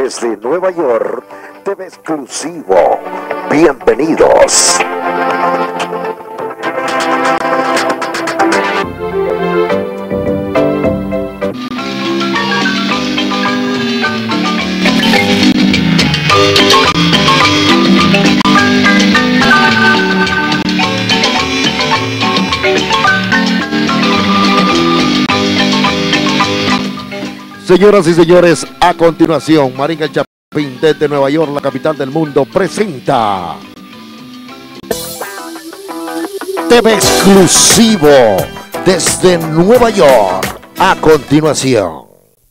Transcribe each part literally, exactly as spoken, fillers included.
Desde Nueva York, T V exclusivo. Bienvenidos. Señoras y señores, a continuación, Marín el Chapín desde Nueva York, la capital del mundo, presenta T V exclusivo desde Nueva York. A continuación.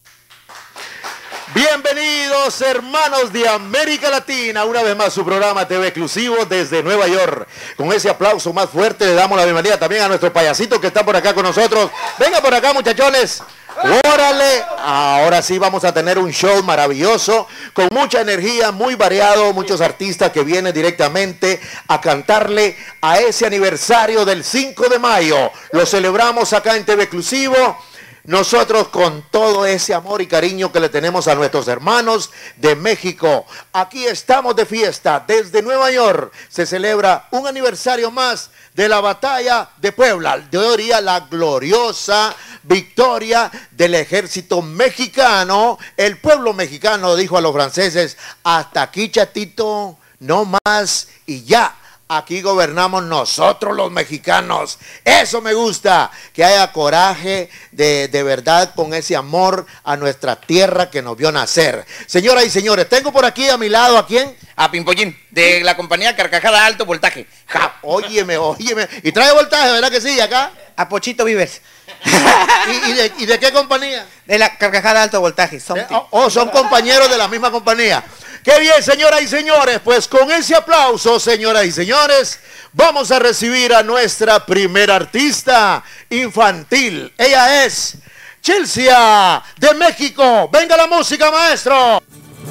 Bienvenidos, hermanos de América Latina, una vez más su programa T V exclusivo desde Nueva York. Con ese aplauso más fuerte le damos la bienvenida también a nuestro payasito que está por acá con nosotros. Venga por acá, muchachones. Órale, ahora sí vamos a tener un show maravilloso, con mucha energía, muy variado, muchos artistas que vienen directamente a cantarle a ese aniversario del cinco de mayo. Lo celebramos acá en T V exclusivo. Nosotros con todo ese amor y cariño que le tenemos a nuestros hermanos de México. Aquí estamos de fiesta. Desde Nueva York se celebra un aniversario más de la batalla de Puebla. De hoy la gloriosa victoria del ejército mexicano. El pueblo mexicano dijo a los franceses: hasta aquí, chatito, no más y ya. Aquí gobernamos nosotros los mexicanos. Eso me gusta, que haya coraje de, de verdad con ese amor a nuestra tierra que nos vio nacer. Señoras y señores, tengo por aquí a mi lado, ¿a quién? A Pimpollín, de la compañía Carcajada Alto Voltaje. Ja, óyeme, óyeme. Y trae voltaje, ¿verdad que sí? ¿Acá? A Pochito Vives. ¿Y, y, de, ¿Y de qué compañía? De la Carcajada Alto Voltaje. Son, oh, oh, son compañeros de la misma compañía. ¡Qué bien, señoras y señores! Pues con ese aplauso, señoras y señores, vamos a recibir a nuestra primera artista infantil. Ella es Chelsea, de México. ¡Venga la música, maestro!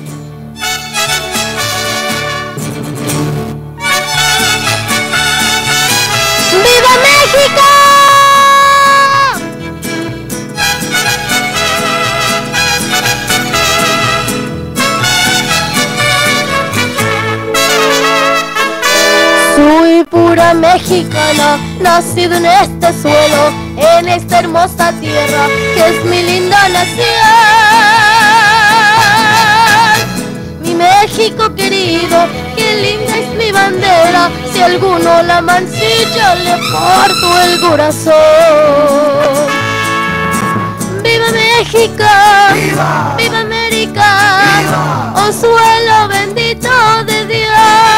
¡Viva México! Soy pura mexicana, nacido en este suelo, en esta hermosa tierra que es mi linda nación. Mi México querido, qué linda es mi bandera, si alguno la mancilla le parto el corazón. ¡Viva México! ¡Viva! ¡Viva América! ¡Viva! ¡Oh suelo bendito de Dios!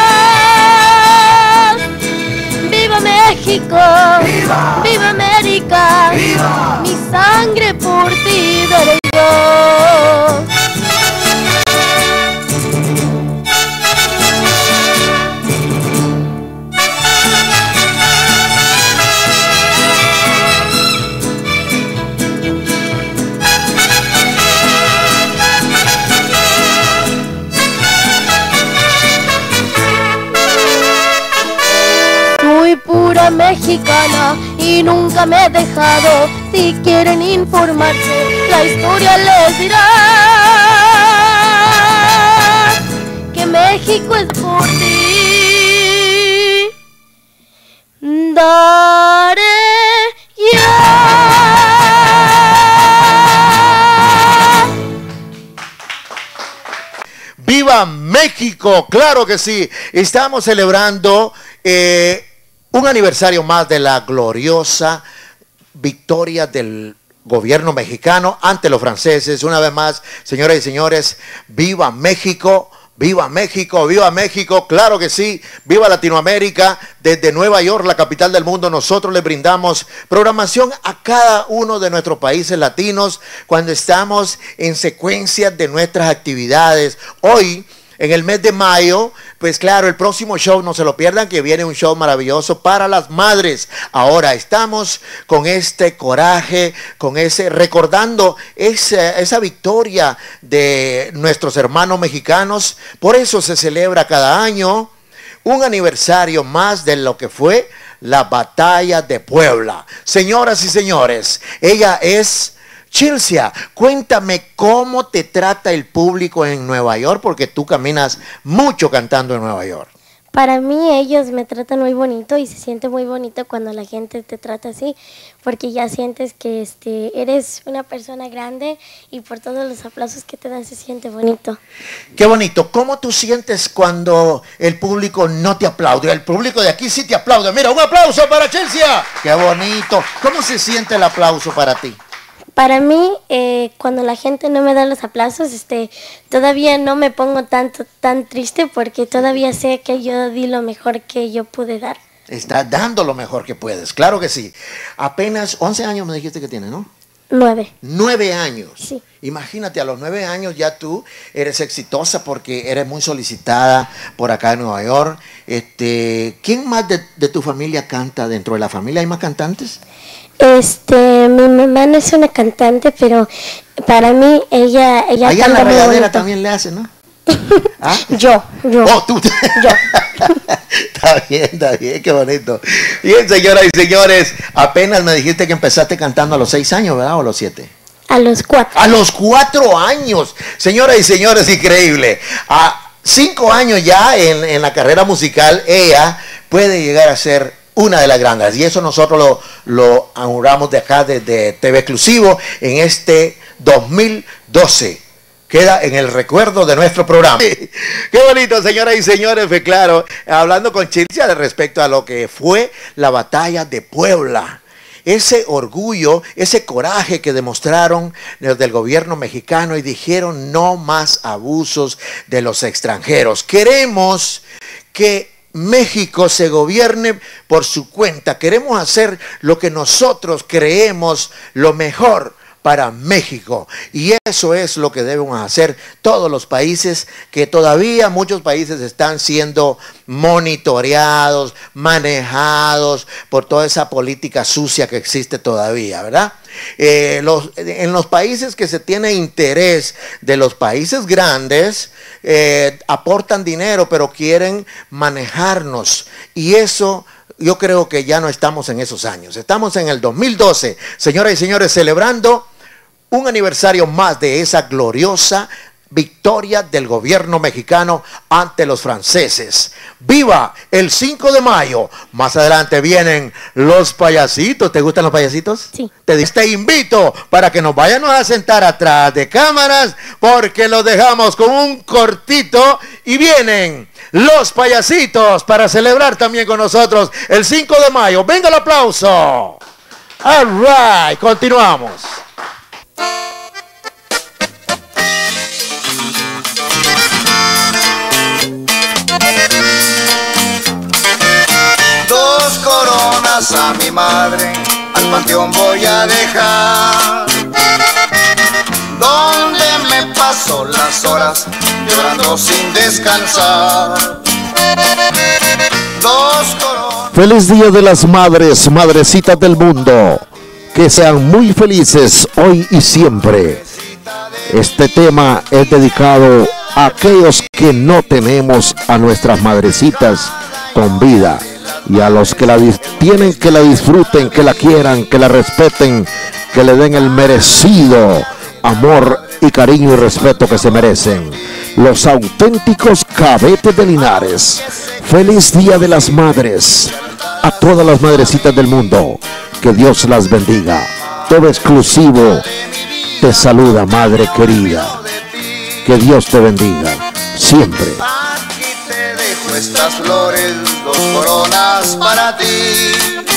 ¡Viva México! ¡Viva! ¡Viva América! ¡Viva! Mi sangre por ti daré yo. Pura mexicana y nunca me he dejado. Si quieren informarse, la historia les dirá que México es por ti. Daré ya. ¡Viva México! ¡Claro que sí! Estamos celebrando eh, un aniversario más de la gloriosa victoria del gobierno mexicano ante los franceses. Una vez más, señoras y señores, ¡viva México! ¡Viva México! ¡Viva México! ¡Claro que sí! ¡Viva Latinoamérica! Desde Nueva York, la capital del mundo, nosotros le brindamos programación a cada uno de nuestros países latinos cuando estamos en secuencia de nuestras actividades. Hoy, en el mes de mayo, pues claro, el próximo show, no se lo pierdan, que viene un show maravilloso para las madres. Ahora estamos con este coraje, con ese, recordando esa, esa victoria de nuestros hermanos mexicanos. Por eso se celebra cada año un aniversario más de lo que fue la batalla de Puebla. Señoras y señores, ella es Chilcia, cuéntame cómo te trata el público en Nueva York, porque tú caminas mucho cantando en Nueva York. Para mí ellos me tratan muy bonito y se siente muy bonito cuando la gente te trata así, porque ya sientes que este, eres una persona grande y por todos los aplausos que te dan se siente bonito. Qué bonito. ¿Cómo tú sientes cuando el público no te aplaude? El público de aquí sí te aplaude. Mira, un aplauso para Chilcia. Qué bonito. ¿Cómo se siente el aplauso para ti? Para mí, eh, cuando la gente no me da los aplausos, este, todavía no me pongo tanto, tan triste porque todavía sé que yo di lo mejor que yo pude dar. Estás dando lo mejor que puedes, claro que sí. Apenas once años me dijiste que tiene, ¿no? Nueve. Nueve años. Sí. Imagínate, a los nueve años ya tú eres exitosa porque eres muy solicitada por acá en Nueva York. Este, ¿quién más de, de tu familia canta dentro de la familia? ¿Hay más cantantes? Este, mi mamá no es una cantante, pero para mí ella, ella Allá en la canta muy regadera bonito. también le hace, ¿no? ¿Ah? Yo, yo. Oh, tú. Yo. Está bien, está bien, qué bonito. Bien, señoras y señores, apenas me dijiste que empezaste cantando a los seis años, ¿verdad? ¿O a los siete? A los cuatro. A los cuatro años. Señoras y señores, increíble. A cinco años ya en, en la carrera musical, ella puede llegar a ser una de las grandes. Y eso nosotros lo, lo auguramos de acá desde T V Exclusivo en este dos mil doce. Queda en el recuerdo de nuestro programa. Qué bonito, señoras y señores. Fue claro, hablando con Chilcia respecto a lo que fue la batalla de Puebla. Ese orgullo, ese coraje que demostraron los del gobierno mexicano y dijeron no más abusos de los extranjeros. Queremos que México se gobierne por su cuenta. Queremos hacer lo que nosotros creemos lo mejor para México, y eso es lo que debemos hacer todos los países, que todavía muchos países están siendo monitoreados, manejados por toda esa política sucia que existe todavía, ¿verdad? Eh, los, en los países que se tiene interés de los países grandes, eh, aportan dinero, pero quieren manejarnos, y eso yo creo que ya no estamos en esos años. Estamos en el dos mil doce, señoras y señores, celebrando un aniversario más de esa gloriosa victoria del gobierno mexicano ante los franceses. ¡Viva el cinco de mayo! Más adelante vienen los payasitos. ¿Te gustan los payasitos? Sí. Te, te invito para que nos vayamos a sentar atrás de cámaras, porque los dejamos con un cortito y vienen los payasitos para celebrar también con nosotros el cinco de mayo. ¡Venga el aplauso! All right, continuamos. Dos coronas a mi madre, al panteón voy a dejar, donde me paso las horas llorando sin descansar. Dos coronas. Feliz Día de las Madres, madrecitas del mundo. Que sean muy felices hoy y siempre. Este tema es dedicado a aquellos que no tenemos a nuestras madrecitas con vida, y a los que la tienen, que la disfruten, que la quieran, que la respeten, que le den el merecido amor y cariño y respeto que se merecen. Los auténticos cadetes de Linares. Feliz Día de las Madres a todas las madrecitas del mundo. Que Dios las bendiga. T V Exclusivo te saluda, madre querida. Que Dios te bendiga siempre. Aquí te dejo estas flores, dos coronas para ti,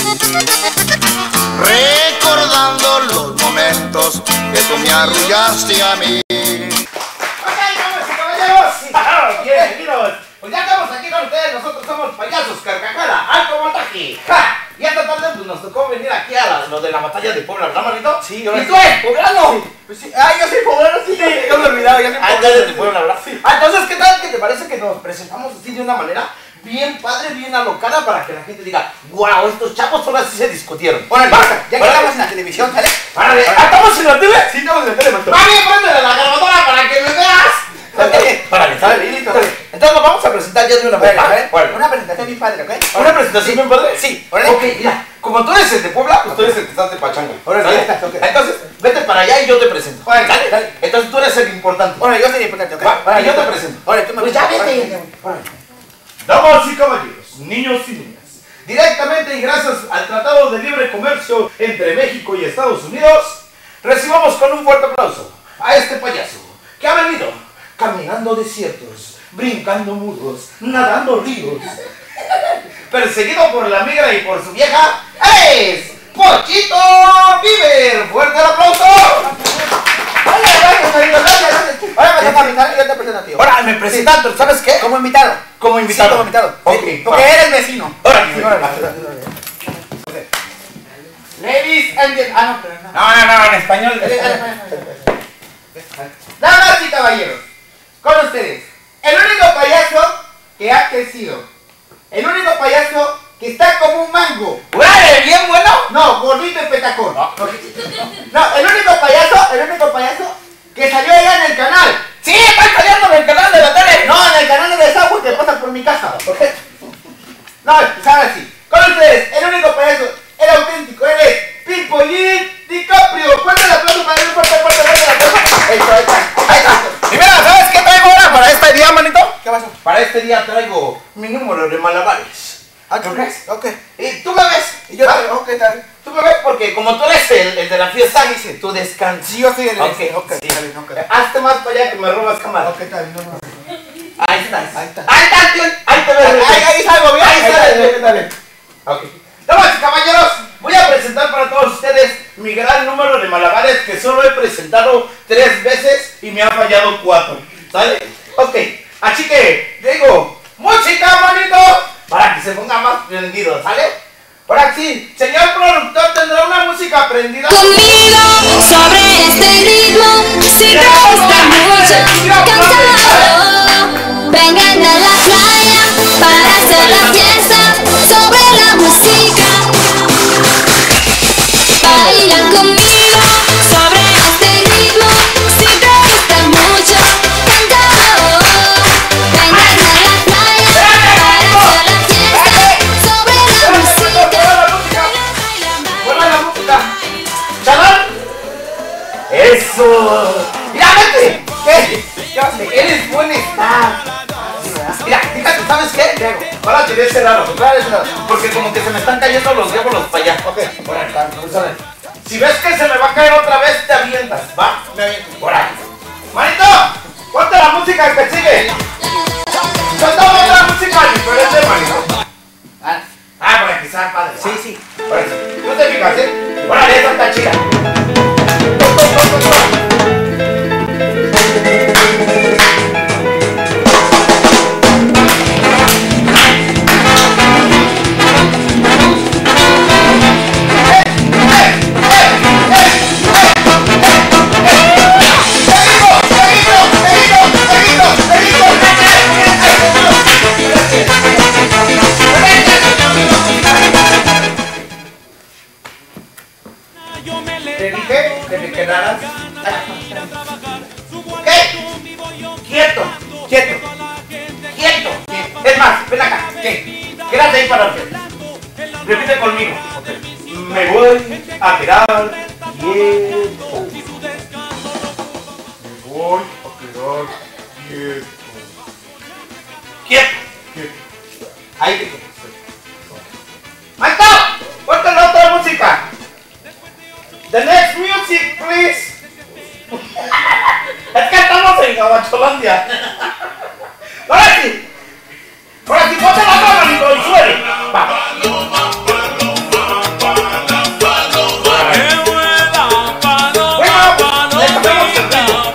recordando los momentos que tú me arrullaste a mí. Bienvenidos. Pues ya estamos aquí con ustedes, nosotros somos Payasos Carcajada Alto Voltaje. ¡Ja! Y esta tarde pues nos tocó venir aquí a la, los de la batalla de Puebla, ¿verdad, manito? Sí, yo. ¿Y tú eres poblano? Sí. Pues sí. Ah, yo soy poblano, sí. Yo me olvidaba, yo soy poblano. Ah, entonces de Puebla, ¿verdad? Sí. Ah, entonces, ¿qué tal que te parece que nos presentamos así de una manera bien padre, bien alocada, para que la gente diga, wow, estos chavos ahora sí se discutieron? Órale, basta, ya que estamos en la televisión, ¿sale? Órale. ¿Ah, estamos en la tele? Sí, estamos en la tele, manito. ¡Va bien, préndele la grabadora para que me veas! Órale, ¿sale? Entonces nos vamos a presentar ya de una manera, ¿eh? Bueno. Una presentación bien padre, ¿ok? ¿Una presentación bien padre? Sí. Órale. Ok, mira, como tú eres el de Puebla, pues tú eres el que estás de Pachanga. Órale, ya está, ok. Entonces, vete para allá y yo yo te presento. Bueno, Dale, dale. Entonces tú eres el importante. Ahora yo soy el importante, ¿ok? Va, Ahora y yo te presento. Ahora tú me Pues ya presentas. vete. Ahora. Damas y caballeros, niños y niñas, directamente y gracias al Tratado de Libre Comercio entre México y Estados Unidos, recibamos con un fuerte aplauso a este payaso que ha venido caminando desiertos, brincando muros, nadando ríos, perseguido por la migra y por su vieja, es Pochito Viver. ¡Fuerte el aplauso! Gracias, gracias, amigo, gracias, gracias. Ahora me toca invitar y yo te presento a ti. Ahora me presentan, pero ¿sabes qué? Como invitado. Como invitado. Sí, como invitado. Ok, Sí, va. porque eres vecino. Ahora, Sí, órale, órale, órale. Ladies and gentlemen. Ah, no, pero no. No, no, no, en español. Damas y caballeros, con ustedes, el único payaso que ha crecido. El único payaso que está como un mango. ¡Órale, bien bueno! No, gordito y petacón. No, el único payaso, el único payaso que salió allá en el canal. ¡Sí, está saliendo en el canal de la tele! No, en el canal de desagüe que pasa por mi casa. ¿Ok? No, sabe así. Con ustedes, el único payaso, el auténtico, él es Pipolin DiCaprio. Fuerte el aplauso para él, fuerte, fuerte, fuerte el aplauso. Ahí está, ahí está, ahí está. Y mira, ¿sabes qué traigo ahora para este día, manito? ¿Qué pasó? Para este día traigo mi número de malabares. Ah, ¿tú crees? Ok. Y tú me ves. Y yo, ¿va? ok, está bien. Tú me ves porque como tú eres el, el de la fiesta, dice, tú descansas. Sí, yo soy el... Ok, ok, sí. está bien, ok. Hazte más para allá que me robas cámara. Ok, está bien, no, no. Ahí estás. Ahí está. Ahí está, tío. Ahí te ves. Ahí, ahí salgo bien. Ahí está, bien, bien. está bien. Ok. Damas y caballeros, voy a presentar para todos ustedes mi gran número de malabares que solo he presentado tres veces y me ha fallado cuatro. ¿Sale? Ok. Así que, digo, música, manito, para que se ponga más prendido, ¿sale? Ahora sí, señor productor, ¿tendrá una música prendida? Conmigo sobre este ritmo, si te gusta mucho, cántalo. Vengan a la playa para hacer la fiesta sobre la música. Bailan conmigo sobre este ritmo, si te gusta mucho, cántalo. Vengan a la playa para hacer la fiesta sobre la música. ¡Vuelva la música! ¡Chaval! ¡Eso! ¡Mira, vete! ¿Qué? ¿Qué haces? Eres buen estar. Mira, fíjate, ¿sabes qué? Ahora te voy a hacer raro. Porque como que se me están cayendo los diablos para allá. Ok, por ahí. Si ves que se me va a caer otra vez, te avientas, ¿va? Me aviento. Por ahí. Manito, ponte la música que sigue. Cantamos otra música diferente, manito. Ah, Ah, para que sea padre. sí, sí. Por eso. ¿No te fijas, eh? Órale, esa está chida. Te dije que te quedaras. ¿Qué? Quieto, quieto, quieto. Es más, ven acá. ¿Qué? Quédate ahí para ver. Repite conmigo. Me voy a quedar quieto. Me voy a quedar quieto. Quieto. Quieto. Ahí te quedas. ¡Maito! ¡Ponte la otra música! The next music, please. Es que estamos en Gabacholandia. Ahora sí. Ahora sí, ponte la otra manito y suele. Va. Bueno, le cambiamos el ritmo.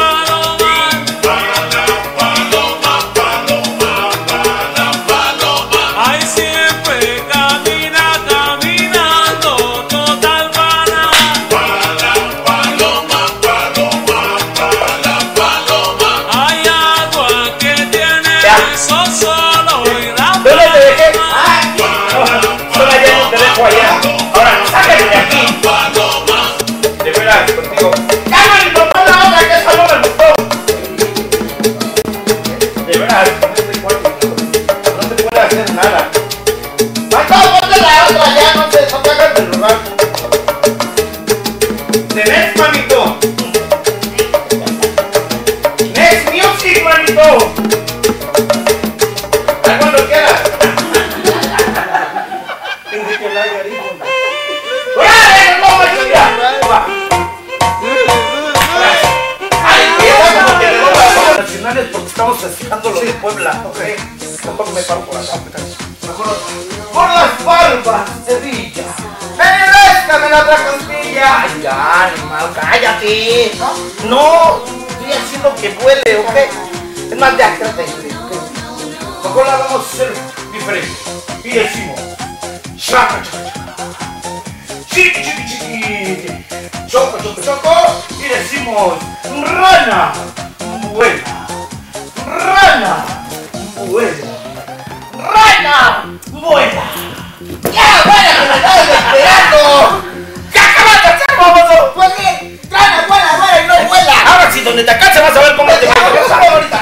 Ay, siempre camina, caminando, total pana. Ay, ay. manito. Al cuando quieras. ¡Órale, no, maquilla! Nacionales porque estamos festejando los de Puebla, ok. Tampoco me paro por acá, mejor por las barbas, Sevilla. ¡Ven y réscame la otra costilla! Ay, ya, animal, cállate. No, no, estoy haciendo que vuele, ok. Es más, ya, quédate. Mejor la vamos a hacer diferente. Y decimos, chaca, chaca, chaca. Chiqui, chiqui, chiqui. Choco, choco, choco. Y decimos, rana. Buena, rana, buena, rana, buena. ¡Ya, buena, que me estabas esperando! ¡Ya acabaste de hacer, baboso! Pues bien, rana, buena, buena y no vuela. Ahora sí, donde te alcance vas a ver cómo te va a ahorita.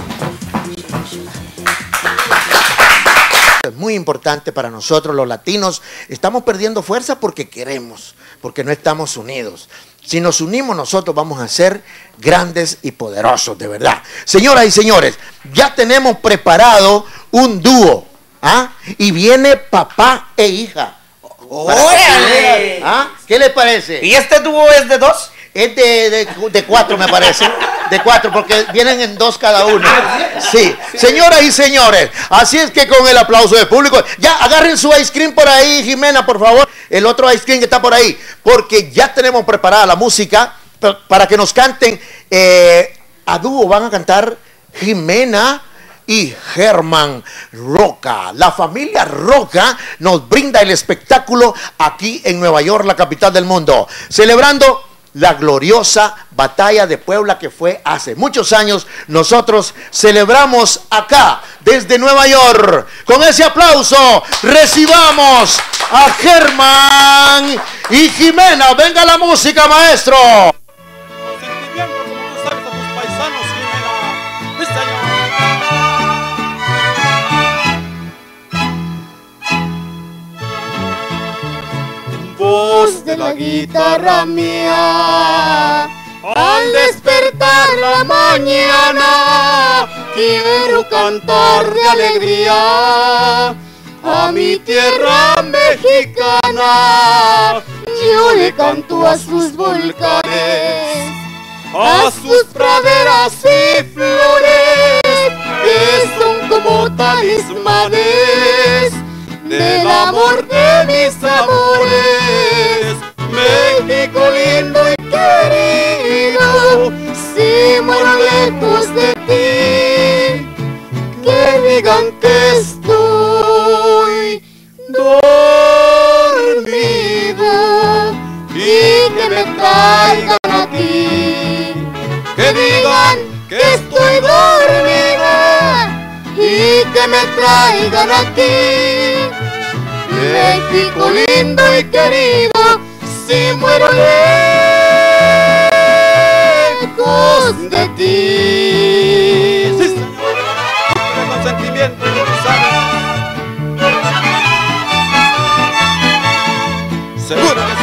Es muy importante para nosotros los latinos. Estamos perdiendo fuerza porque queremos, porque no estamos unidos. Si nos unimos nosotros vamos a ser grandes y poderosos, de verdad. Señoras y señores, ya tenemos preparado un dúo, ¿ah? Y viene papá e hija. ¡Órale! ¿Ah? ¿Qué les parece? ¿Y este dúo es de dos? Es de, de, de cuatro, me parece. De cuatro, porque vienen en dos cada uno. Sí. Señoras y señores, así es que con el aplauso del público, ya agarren su ice cream por ahí, Jimena, por favor. El otro ice cream que está por ahí. Porque ya tenemos preparada la música para que nos canten. Eh, a dúo van a cantar Jimena y Germán Roca. La familia Roca nos brinda el espectáculo aquí en Nueva York, la capital del mundo. Celebrando la gloriosa batalla de Puebla que fue hace muchos años. Nosotros celebramos acá desde Nueva York. Con ese aplauso recibamos a Germán y Jimena. Venga la música, maestro. Sentimiento, como tú sabes, a tus paisanos, Jimena. Sí, señor. Voz de la guitarra mía, al despertar la mañana, quiero cantar de alegría a mi tierra mexicana. Yo le canto a sus volcanes, a sus praderas y flores, que son como talismanes del amor de mis amores. México lindo y querido, si muero lejos de ti, que digan que estoy dormido y que me traigan aquí, que digan que estoy dormida y que me traigan aquí. México lindo y querido, si muero lejos de ti. Sí, señor. Con sentimiento, tú sabes. Seguro que sí.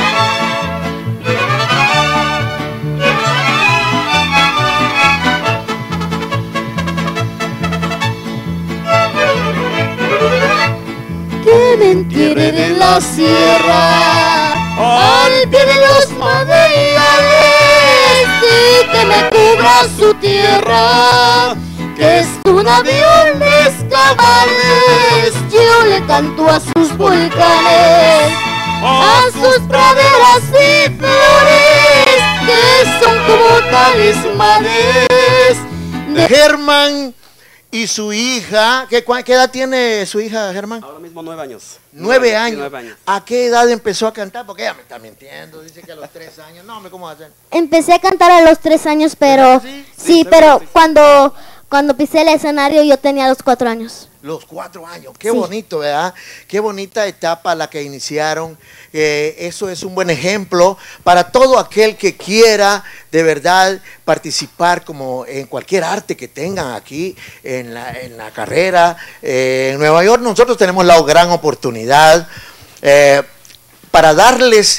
Que me entierren en la sierra, al pie de los madrigales, y que me cubra su tierra, que es un avión de escapades. Yo le canto a sus volcanes, a sus praderas y flores, que son como talismanes de Germán y su hija. ¿Qué, ¿Qué edad tiene su hija, Germán? Ahora mismo nueve años. Nueve años. Nueve años. ¿A qué edad empezó a cantar? Porque ella me está mintiendo. Dice que a los tres años. No, ¿cómo va a hacer? Empecé a cantar a los tres años, pero ¿Sí? sí, Sí, pero sí. cuando cuando pisé el escenario yo tenía los cuatro años. Los cuatro años. Qué Sí. bonito, ¿verdad? Qué bonita etapa la que iniciaron. Eh, eso es un buen ejemplo para todo aquel que quiera de verdad participar como en cualquier arte que tengan aquí en la, en la carrera. Eh, en Nueva York nosotros tenemos la gran oportunidad eh, para darles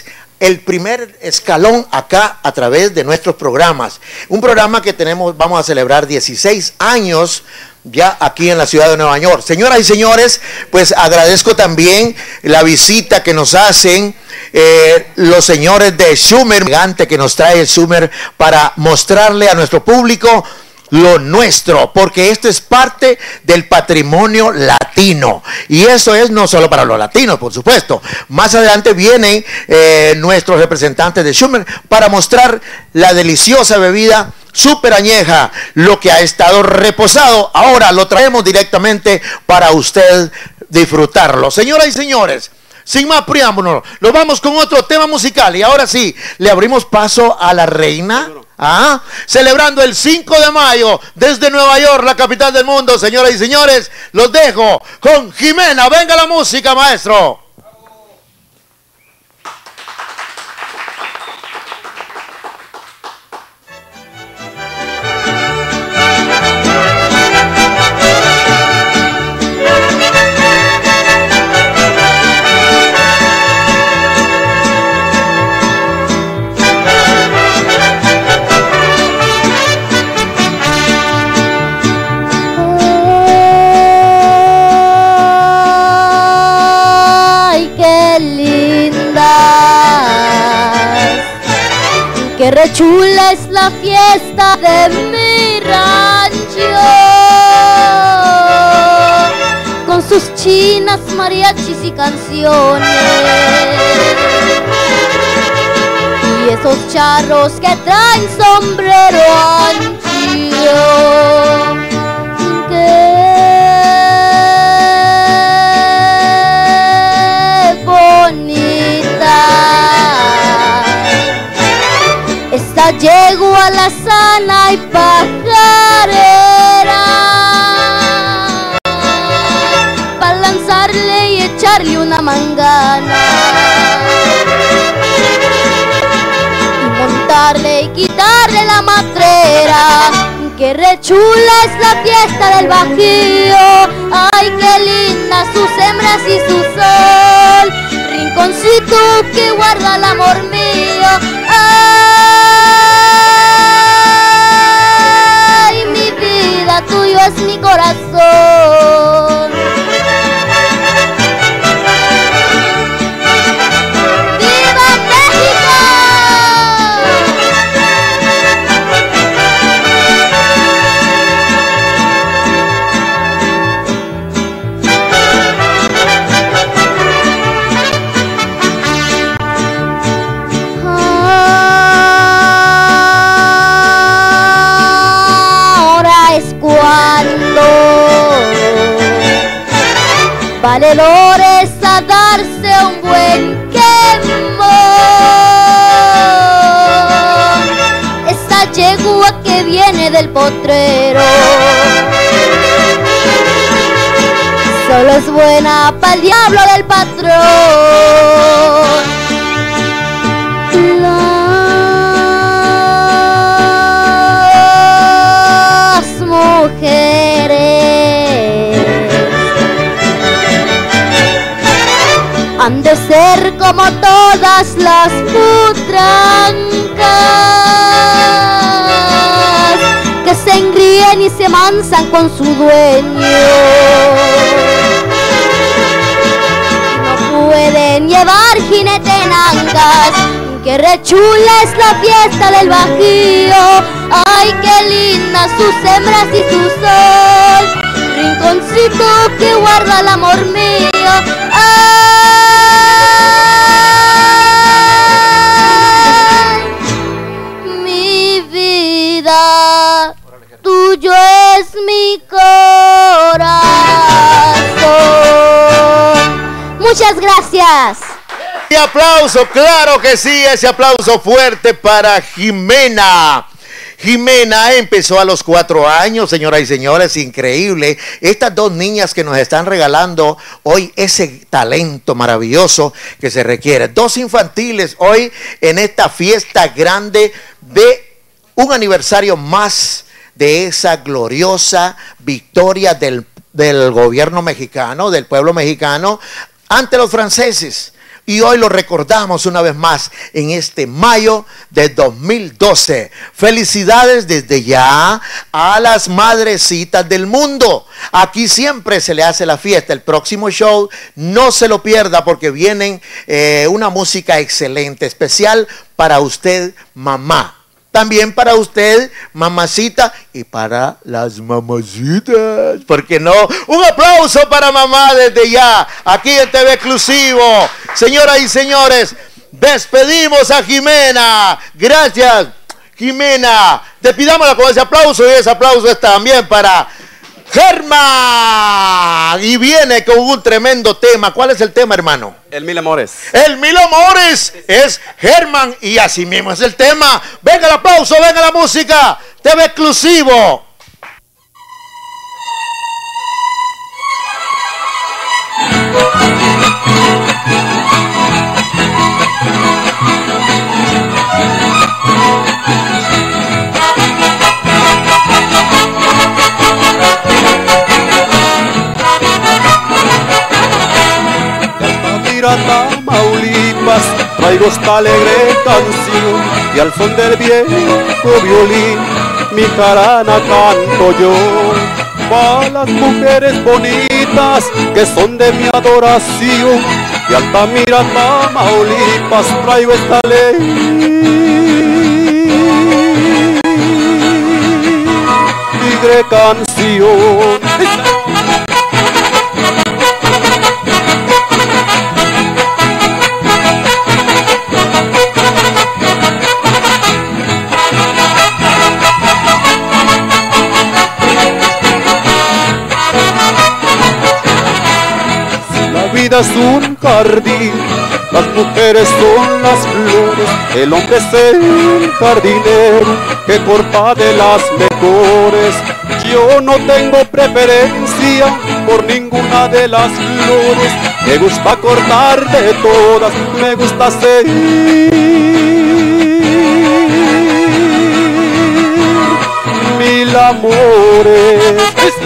el primer escalón acá a través de nuestros programas. Un programa que tenemos, vamos a celebrar dieciséis años ya aquí en la ciudad de Nueva York. Señoras y señores, pues agradezco también la visita que nos hacen eh, los señores de Schumer, gigante que nos trae el Schumer para mostrarle a nuestro público lo nuestro, porque esto es parte del patrimonio latino, y eso es no solo para los latinos, por supuesto. Más adelante vienen eh, nuestros representantes de Schumer para mostrar la deliciosa bebida súper añeja, lo que ha estado reposado. Ahora lo traemos directamente para usted disfrutarlo. Señoras y señores, sin más preámbulos, nos vamos con otro tema musical, y ahora sí, le abrimos paso a la reina. ¿Ah? Celebrando el cinco de mayo desde Nueva York, la capital del mundo. Señoras y señores, los dejo con Jimena. Venga la música, maestro. Qué re chula es la fiesta de mi rancho, con sus chinas, mariachis y canciones, y esos charros que traen sombrero ancho. Qué bonita esta yegua la sana y pajarera, pa' lanzarle y echarle una mangana, y montarle y quitarle la matrera. Qué re chula es la fiesta del Bajío, ay qué linda sus hembras y su sol, rinconcito que guarda el amor mío. Ay, mi vida, tuyo es mi corazón. ¡Viva México! Valedores a darse un buen quemón, esa yegua que viene del potrero solo es buena pa'l diablo del patrón. Las mujeres han de ser como todas las putrancas, que se engríen y se mansan con su dueño. No pueden llevar jinete en ancas. Qué re chula es la fiesta del Bajío, ay qué linda sus hembras y su sol, rinconcito que guarda el amor mío. Tuyo es mi corazón. Muchas gracias. Y aplauso, claro que sí, ese aplauso fuerte para Jimena. Jimena empezó a los cuatro años, señoras y señores, increíble. Estas dos niñas que nos están regalando hoy ese talento maravilloso que se requiere. Dos infantiles hoy en esta fiesta grande de un aniversario más de esa gloriosa victoria del, del gobierno mexicano, del pueblo mexicano, ante los franceses. Y hoy lo recordamos una vez más en este mayo de dos mil doce. Felicidades desde ya a las madrecitas del mundo. Aquí siempre se le hace la fiesta. El próximo show no se lo pierda porque vienen eh, una música excelente, especial para usted, mamá. También para usted, mamacita, y para las mamacitas, ¿por qué no? Un aplauso para mamá desde ya, aquí en T V Exclusivo. Señoras y señores, despedimos a Jimena. Gracias, Jimena. Despidámosla con ese aplauso, y ese aplauso es también para Germán. Y viene con un tremendo tema. ¿Cuál es el tema, hermano? El Mil Amores. El Mil Amores es Germán, y así mismo es el tema. Venga el aplauso, venga la música. T V Exclusivo. Tamaulipas, traigo esta alegre canción y al son del viejo violín mi jarana canto yo. Pa' las mujeres bonitas que son de mi adoración, de Altamira, Tamaulipas, traigo esta alegre canción. La vida es un jardín, las mujeres son las flores, el hombre es el jardinero que corta de las mejores. Yo no tengo preferencia por ninguna de las flores, me gusta cortar de todas, me gusta ser mil amores.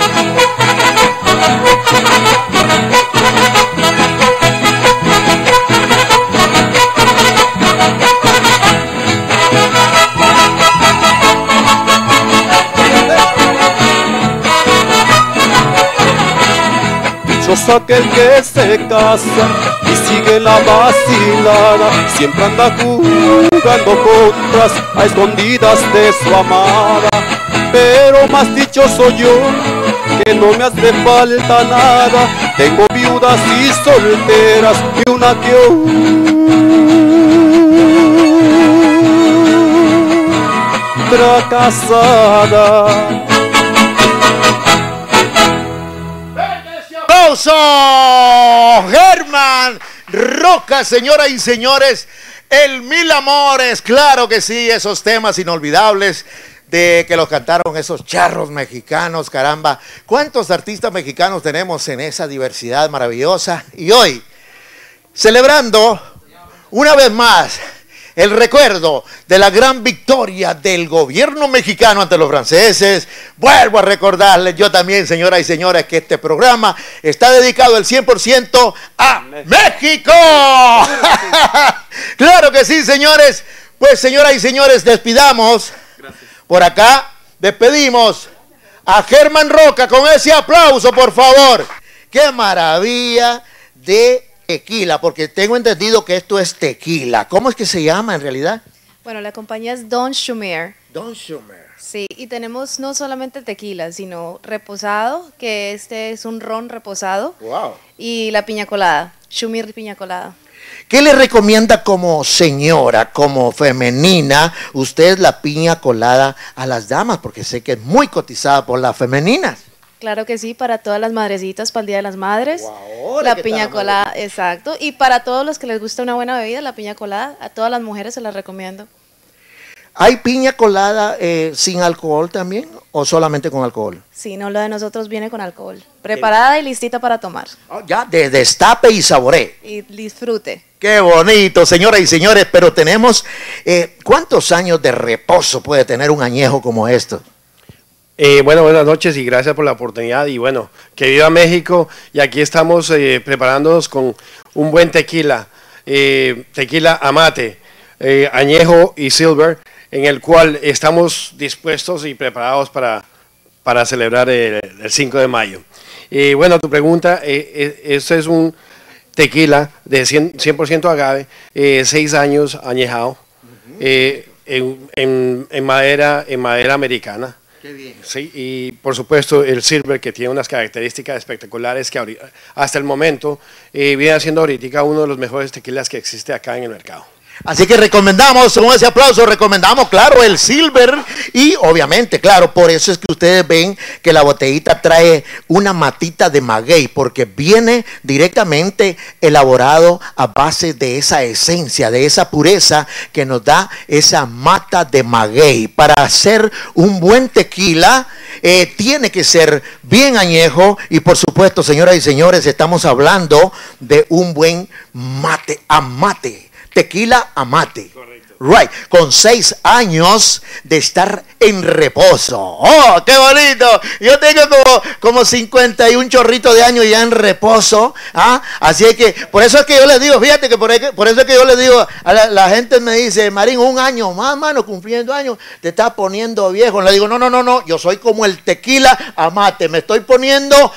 Dichoso aquel que se casa y sigue la vacilada, siempre anda jugando contras a escondidas de su amada. Pero más dichoso yo, que no me hace falta nada, tengo viudas y solteras y una que otra casada. ¡Aplauso! Germán Roca, señoras y señores, el Mil Amores, claro que sí, esos temas inolvidables de que los cantaron esos charros mexicanos, caramba. ¿Cuántos artistas mexicanos tenemos en esa diversidad maravillosa? Y hoy, celebrando una vez más el recuerdo de la gran victoria del gobierno mexicano ante los franceses, vuelvo a recordarles yo también, señoras y señores, que este programa está dedicado al cien por ciento a México. Claro que sí, señores. Pues, señoras y señores, despidamos. Gracias. Por acá, despedimos a Germán Roca con ese aplauso, por favor. ¡Qué maravilla de tequila! Porque tengo entendido que esto es tequila. ¿Cómo es que se llama en realidad? Bueno, la compañía es Don Schumer. Don Schumer. Sí, y tenemos no solamente tequila, sino reposado, que este es un ron reposado. Wow. Y la piña colada, Schumer piña colada. ¿Qué le recomienda como señora, como femenina, usted la piña colada a las damas? Porque sé que es muy cotizada por las femeninas. Claro que sí, para todas las madrecitas, para el Día de las Madres. Wow, la piña colada, exacto. Y para todos los que les gusta una buena bebida, la piña colada, a todas las mujeres se las recomiendo. ¿Hay piña colada eh, sin alcohol también o solamente con alcohol? Sí, no, lo de nosotros viene con alcohol. Preparada y listita para tomar. Oh, ya, de destape y saboree. Y disfrute. Qué bonito, señoras y señores, pero tenemos, eh, ¿cuántos años de reposo puede tener un añejo como esto? Eh, bueno, buenas noches y gracias por la oportunidad y bueno, que viva México y aquí estamos eh, preparándonos con un buen tequila. eh, tequila Amate, eh, añejo y silver, en el cual estamos dispuestos y preparados para, para celebrar el, el cinco de mayo. Y bueno, tu pregunta, eh, eh, este es un tequila de cien por ciento agave, eh, seis años añejado, eh, en, en, en, madera, en madera americana. Qué bien. Sí, y por supuesto el silver, que tiene unas características espectaculares que ahorita, hasta el momento eh, viene siendo ahorita uno de los mejores tequilas que existe acá en el mercado. Así que recomendamos, con ese aplauso, recomendamos, claro, el silver y obviamente, claro, por eso es que ustedes ven que la botellita trae una matita de maguey, porque viene directamente elaborado a base de esa esencia, de esa pureza que nos da esa mata de maguey. Para hacer un buen tequila, eh, tiene que ser bien añejo y por supuesto, señoras y señores, estamos hablando de un buen mate, amate. Tequila Amate. Correcto. Right. Con seis años de estar en reposo. ¡Oh, qué bonito! Yo tengo como, como cincuenta y un chorrito de años ya en reposo. ¿Ah? Así es que, por eso es que yo les digo, fíjate que por, por eso es que yo les digo, a la, la gente me dice, Marín, un año más, mano, cumpliendo años, te estás poniendo viejo. Le digo, no, no, no, no, yo soy como el Tequila Amate, me estoy poniendo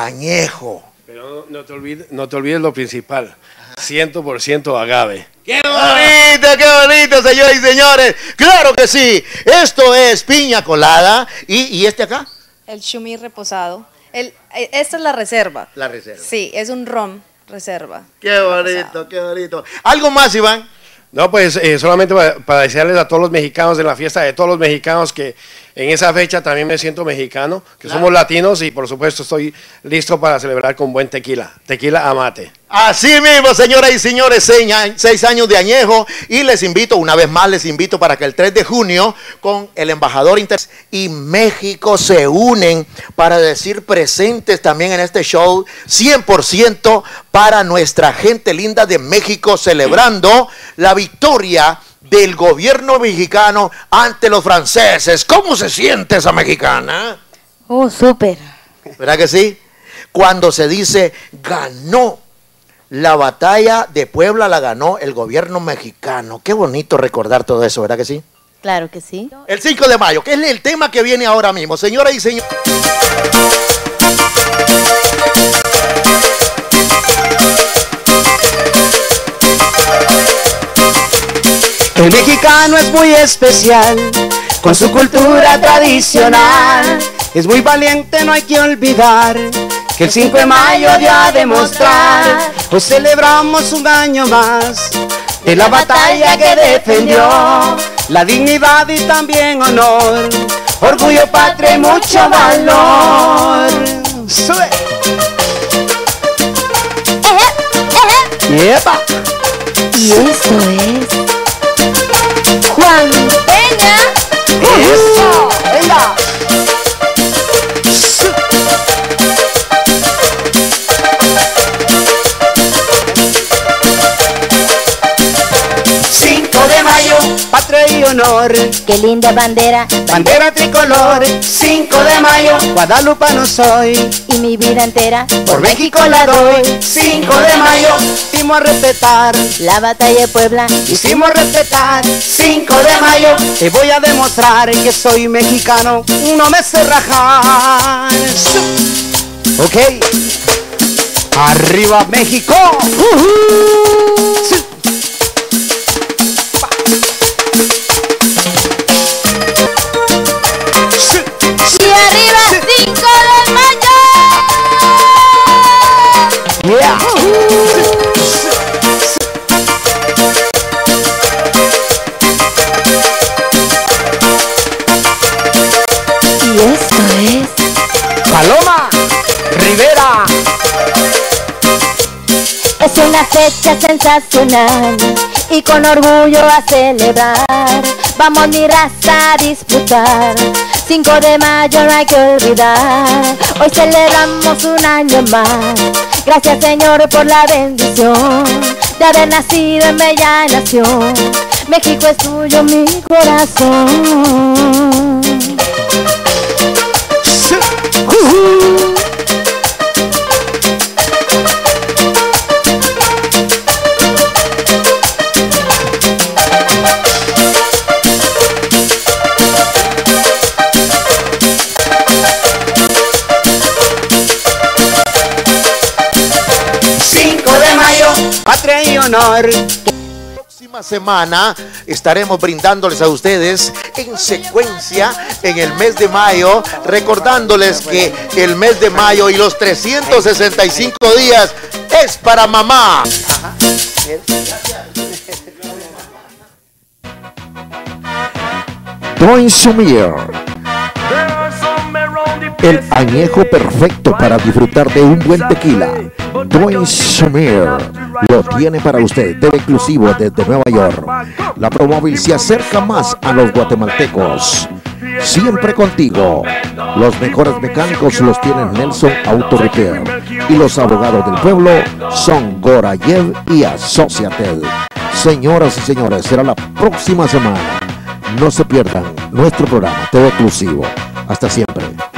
añejo. Pero no, no, te, olvides, no te olvides lo principal, cien por ciento agave. ¡Qué bonito, qué bonito, señores y señores! ¡Claro que sí! Esto es piña colada. ¿Y, y este acá? El Shumir reposado. El, esta es la reserva. La reserva. Sí, es un ron reserva. ¡Qué bonito, reposado. Qué bonito! ¿Algo más, Iván? No, pues eh, solamente para, para desearles a todos los mexicanos de la fiesta de todos los mexicanos que en esa fecha también me siento mexicano, que claro, somos latinos y por supuesto estoy listo para celebrar con buen tequila, tequila Amate. Así mismo, señoras y señores, seis años de añejo y les invito, una vez más les invito para que el tres de junio con el embajador inter y México se unen para decir presentes también en este show cien por ciento para nuestra gente linda de México celebrando la victoria del gobierno mexicano ante los franceses. ¿Cómo se siente esa mexicana? Oh, súper. ¿Verdad que sí? Cuando se dice ganó la batalla de Puebla, la ganó el gobierno mexicano. Qué bonito recordar todo eso, ¿verdad que sí? Claro que sí. El cinco de mayo, que es el tema que viene ahora mismo. Señoras y señores. El mexicano es muy especial, con su cultura tradicional. Es muy valiente, no hay que olvidar, que el cinco de mayo dio a demostrar. Hoy celebramos un año más de la batalla que defendió la dignidad y también honor, orgullo patria y mucho valor. ¡Sube! ¡Yepa! Y eso es Juan Peña. ¡Eso! ¡Venga! cinco de mayo, patria y honor. Qué linda bandera, bandera tricolor. cinco de mayo, guadalupano soy, y mi vida entera por México la doy. cinco de mayo, hicimos respetar la batalla de Puebla, hicimos respetar. cinco de mayo, te voy a demostrar que soy mexicano, no me sé rajar. Ok, arriba México. Uh-huh. Sí. Y arriba cinco de mayo. Yeah. Y esto es Paloma Rivera. Es una fecha sensacional y con orgullo a celebrar. Vamos mi raza a disfrutar. cinco de mayo no hay que olvidar. Hoy celebramos un año más. Gracias, Señor, por la bendición de haber nacido en bella nación. México es tuyo, mi corazón. Uh-huh. honor. Próxima semana estaremos brindándoles a ustedes en secuencia en el mes de mayo, recordándoles que el mes de mayo y los trescientos sesenta y cinco días es para mamá. Don Sumir, el añejo perfecto para disfrutar de un buen tequila. Don Sumir lo tiene para usted, de exclusivo desde Nueva York. La Promóvil se acerca más a los guatemaltecos. Siempre contigo. Los mejores mecánicos los tienen Nelson Auto Repair. Y los abogados del pueblo son Gorayev y Associated. Señoras y señores, será la próxima semana. No se pierdan nuestro programa T V Exclusivo. Hasta siempre.